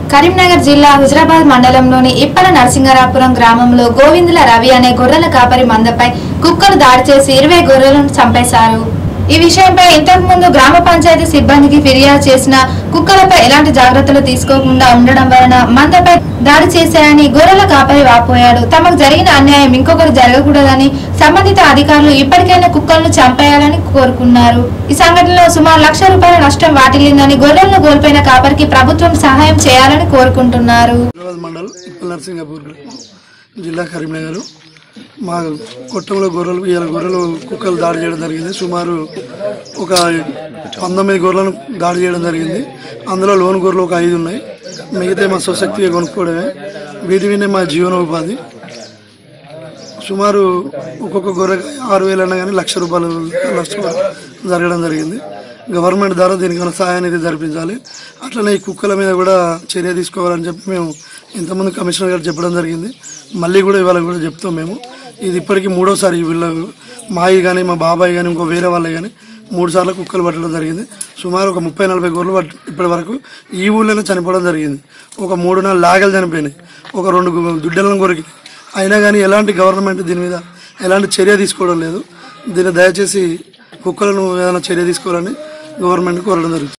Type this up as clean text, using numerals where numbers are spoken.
కరీంనగర్ జిల్లా హుజరాబాద్ మండలంలోని ఇప్పల నరసింగరాపురం గ్రామంలో గోవిందుల రవి అనే గొర్రెల కాపరి మందపై కుక్కలు దాడి చేసి 20 గొర్రెలను చంపేశారు. ఈ విషయంపై ఇంతకు ముందు గ్రామ పంచాయతీ సిబ్బందికి ఫిర్యాదు చేసిన కుక్కలపై ఎలాంటి జాగ్రత్తలు తీసుకోకుండా ఉండడం వలన మందపై దాడి చేశారని గొర్రెల కాపరి వాపోయాడు. తమకు జరిగిన అన్యాయం ఇంకొకరు జరగకూడదని సంబంధిత అధికారులు ఇప్పటికైనా కుక్కలను చంపేయాలని కోరుకున్నారు. ఈ సంఘటనలో సుమారు ₹1,00,000 నష్టం వాటిల్లిందని గొర్రెలను కోల్పోయిన కాపరికి ప్రభుత్వం సహాయం చేయాలని కోరుకుంటున్నారు. జిల్లా కరీంనగర్ మా కొట్టంలో గొర్రెలు కుక్కలు దాడి చేయడం జరిగింది. సుమారు ఒక 19 గొర్రెలను దాడి చేయడం జరిగింది. అందులో లోన్ గొర్రెలు ఒక 5 ఉన్నాయి. మిగతా మా స్వశక్తిగా కొనుక్కోవడమే. వీటి మీదే మా జీవనోపాధి. సుమారు ఒక్కొక్క గొర్రె 6,000 అన్నా కానీ ₹1,00,000 నష్టం జరగడం జరిగింది. గవర్నమెంట్ ద్వారా దీనికైనా సహాయాన్ని జరిపించాలి. అట్లనే ఈ కుక్కల మీద కూడా చర్య తీసుకోవాలని చెప్పి మేము ఇంతకుముందు కమిషనర్ గారు చెప్పడం జరిగింది. మళ్ళీ కూడా ఇవాళ కూడా చెప్తాం. మేము ఇది ఇప్పటికీ 3వసారి వీళ్ళ మాయి కానీ మా బాబాయ్ కానీ ఇంకో వేరే వాళ్ళే కానీ 3 సార్లు కుక్కలు పట్టడం జరిగింది. సుమారు ఒక 30-40 గొర్రెలు ఇప్పటి వరకు ఈ ఊళ్ళోనే చనిపోవడం జరిగింది. ఒక 3-4 లాగలు చనిపోయినాయి. ఒక 2 దుడ్డలను కొరికి అయినా కానీ ఎలాంటి గవర్నమెంట్ దీని మీద ఎలాంటి చర్య తీసుకోవడం లేదు. దీన్ని దయచేసి కుక్కలను ఏదైనా చర్య తీసుకోవాలని గవర్నమెంట్ కోరడం జరుగుతుంది.